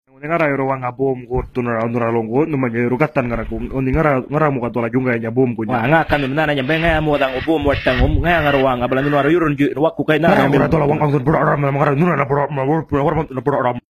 Oni ngara yoro wanga bom ko tunara tunara longo numanya yoro katan ngara ko oni ngara muka tola junga nya bom ko Wa nga kan na nya benga mo dang ubo mo tang nga ngaro wanga balan no yurun wakku kay na ngara tola wang ang bro ram ngara nuna na bro ma bro ram